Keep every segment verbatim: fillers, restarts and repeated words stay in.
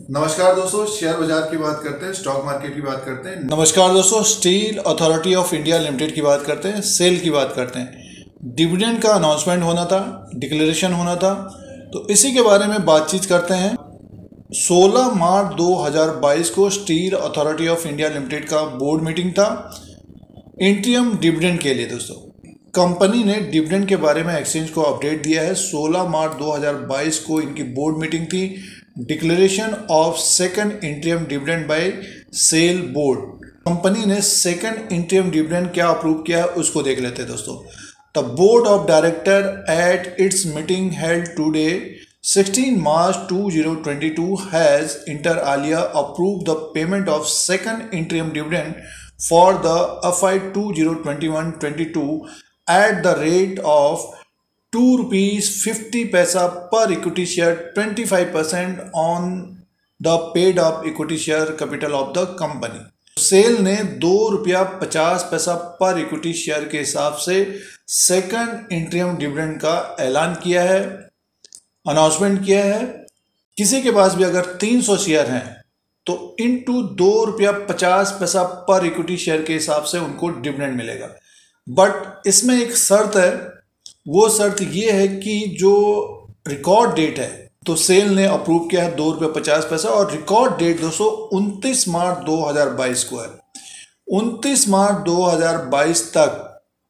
नमस्कार दोस्तों, शेयर बाजार की बात करते हैं, स्टॉक मार्केट की बात करते हैं। नमस्कार दोस्तों, Steel Authority of India Limited की बात करते हैं, सेल की बात करते हैं। डिविडेंड का अनाउंसमेंट होना था, डिक्लेरेशन होना था, तो इसी के बारे में बातचीत करते हैं। सोलह मार्च दो हज़ार बाईस को Steel Authority of India Limited का बोर्ड मीटिंग था इंटीरियम डिविडेंड के लिए। दोस्तों, कंपनी ने डिविडेंड के बारे में एक्सचेंज को अपडेट दिया है। सोलह मार्च दो हज़ार बाईस को इनकी बोर्ड मीटिंग थी। Declaration of second interim dividend by SAIL board. Company ने सेकंड इंटीरियम डिविडेंड क्या अप्रूव किया है उसको देख लेते हैं दोस्तों। The board of director at its meeting held today sixteen March twenty twenty-two has inter alia approved the payment of second interim dividend for the F Y twenty twenty-one twenty-two at the rate of two rupees fifty paisa per equity share, twenty-five percent on the paid up equity share capital of the company। SAIL ने दो रुपया पचास पैसा पर equity share के हिसाब से second interim dividend का ऐलान किया है, अनाउंसमेंट किया है। किसी के पास भी अगर तीन सौ शेयर हैं तो इनटू दो रुपया पचास पैसा पर इक्विटी शेयर के हिसाब से उनको डिविडेंड मिलेगा। बट इसमें एक शर्त है, वो शर्त ये है कि जो रिकॉर्ड डेट है, तो सेल ने अप्रूव किया है दो रुपया पचास पैसा, और रिकॉर्ड डेट दोस्तों उनतीस मार्च दो हज़ार बाईस को है। उनतीस मार्च दो हज़ार बाईस तक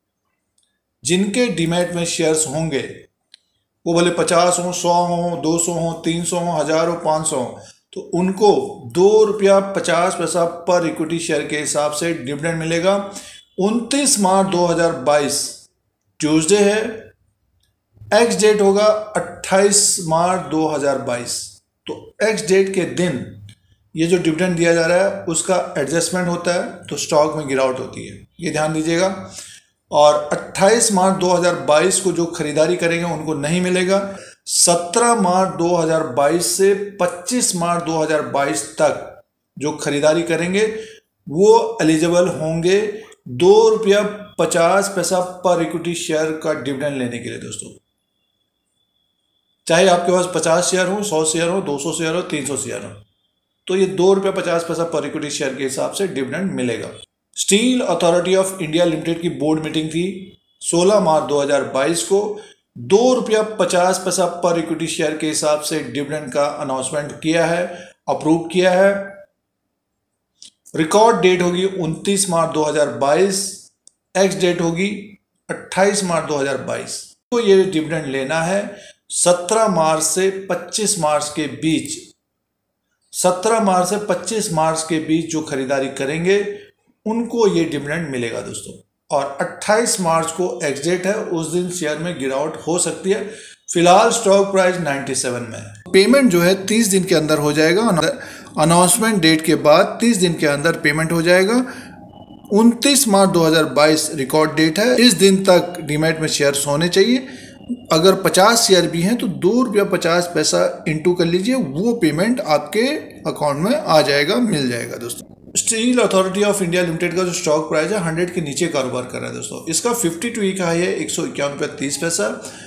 जिनके डीमैट में शेयर्स होंगे, वो भले पचास हो, सौ हो, दो सौ हो, तीन सौ हो, हजार हो, पाँच सौ हो, तो उनको दो रुपया पचास पैसा पर इक्विटी शेयर के हिसाब से डिविडेंड मिलेगा। उनतीस मार्च दो हज़ार बाईस ट्यूसडे है, एक्स डेट होगा अट्ठाईस मार्च दो हज़ार बाईस। तो एक्स डेट के दिन ये जो डिविडेंड दिया जा रहा है उसका एडजस्टमेंट होता है, तो स्टॉक में गिरावट होती है, ये ध्यान दीजिएगा। और अट्ठाईस मार्च दो हज़ार बाईस को जो खरीदारी करेंगे उनको नहीं मिलेगा। सत्रह मार्च दो हज़ार बाईस से पच्चीस मार्च दो हज़ार बाईस तक जो खरीदारी करेंगे वो एलिजिबल होंगे दो रुपया पचास पैसा पर इक्विटी शेयर का डिविडेंड लेने के लिए। दोस्तों, चाहे आपके पास पचास शेयर हो, सौ शेयर हो, दो सौ शेयर हो, तीन सौ शेयर हो, तो ये दो रुपया पचास पैसा पर इक्विटी शेयर के हिसाब से डिविडेंड मिलेगा। Steel Authority of India Limited की बोर्ड मीटिंग थी सोलह मार्च दो हज़ार बाईस को। दो रुपया पचास पैसा पर इक्विटी शेयर के हिसाब से डिविडेंड का अनाउंसमेंट किया है, अप्रूव किया है। रिकॉर्ड डेट होगी उनतीस मार्च दो हज़ार बाईस, एक्स डेट होगी अट्ठाईस मार्च दो हज़ार बाईस। तो ये डिविडेंड लेना है सत्रह मार्च से पच्चीस मार्च के बीच। सत्रह मार्च से पच्चीस मार्च के बीच जो खरीदारी करेंगे उनको ये डिविडेंड मिलेगा दोस्तों। और अट्ठाईस मार्च को एक्स डेट है, उस दिन शेयर में गिरावट हो सकती है। फिलहाल स्टॉक प्राइस सत्तानवे में है। पेमेंट जो है तीस दिन के अंदर हो जाएगा। अनाउंसमेंट डेट के बाद तीस दिन के अंदर पेमेंट हो जाएगा। उनतीस मार्च दो हज़ार बाईस रिकॉर्ड डेट है। इस दिन तक डीमैट में शेयर्स होने चाहिए। अगर पचास शेयर भी हैं तो दो रुपया पचास पैसा इंटू कर लीजिए, वो पेमेंट आपके अकाउंट में आ जाएगा, मिल जाएगा दोस्तों। Steel Authority of India Limited का जो स्टॉक प्राइस है हंड्रेड के नीचे कारोबार कर रहा है दोस्तों। इसका फिफ्टी टू वीक हाई है एक सौ इक्यावन रुपये तीस पैसा,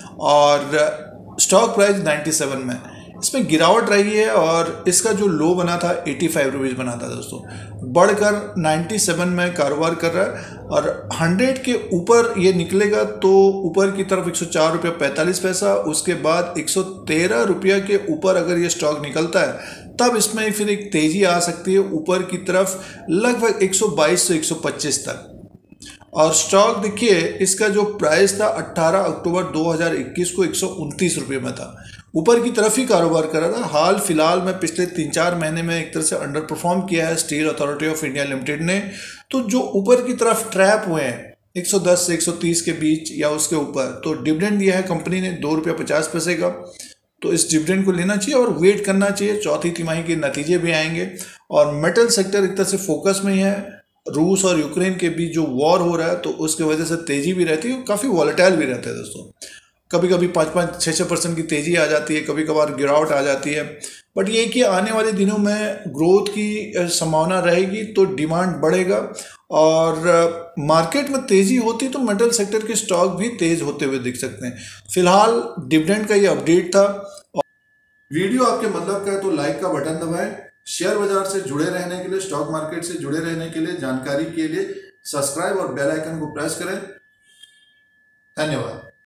और स्टॉक प्राइस सत्तानवे में। इसमें गिरावट रही है और इसका जो लो बना था पचासी रुपीस बना था दोस्तों, बढ़कर सत्तानवे में कारोबार कर रहा है। और हंड्रेड के ऊपर ये निकलेगा तो ऊपर की तरफ एक सौ चार रुपये पैंतालीस पैसा, उसके बाद एक सौ तेरह रुपये के ऊपर अगर ये स्टॉक निकलता है तब इसमें फिर एक तेजी आ सकती है ऊपर की तरफ लगभग एक सौ बाईस से एक सौ पच्चीस तक। और स्टॉक देखिए, इसका जो प्राइस था अठारह अक्टूबर दो हज़ार इक्कीस को एक सौ उनतीस रुपये में था, ऊपर की तरफ ही कारोबार कर रहा था। हाल फिलहाल में पिछले तीन चार महीने में एक तरह से अंडर परफॉर्म किया है Steel Authority of India Limited ने। तो जो ऊपर की तरफ ट्रैप हुए हैं एक सौ दस से एक सौ तीस के बीच या उसके ऊपर, तो डिविडेंड दिया है कंपनी ने दो रुपया पचास पैसे का, तो इस डिविडेंड को लेना चाहिए और वेट करना चाहिए। चौथी तिमाही के नतीजे भी आएंगे। और मेटल सेक्टर एक तरह से फोकस में ही है। रूस और यूक्रेन के बीच जो वॉर हो रहा है तो उसके वजह से तेजी भी रहती है, काफ़ी वॉलेटाइल भी रहता है दोस्तों। कभी कभी पाँच पाँच छः छः परसेंट की तेज़ी आ जाती है, कभी कभार गिरावट आ जाती है। बट ये कि आने वाले दिनों में ग्रोथ की संभावना रहेगी तो डिमांड बढ़ेगा, और मार्केट में तेज़ी होती तो मेटल सेक्टर के स्टॉक भी तेज़ होते हुए दिख सकते हैं। फिलहाल डिविडेंड का ये अपडेट था। वीडियो आपके मतलब का है तो लाइक का बटन दबाएं। शेयर बाजार से जुड़े रहने के लिए, स्टॉक मार्केट से जुड़े रहने के लिए, जानकारी के लिए सब्सक्राइब और बेल आइकन को प्रेस करें। धन्यवाद।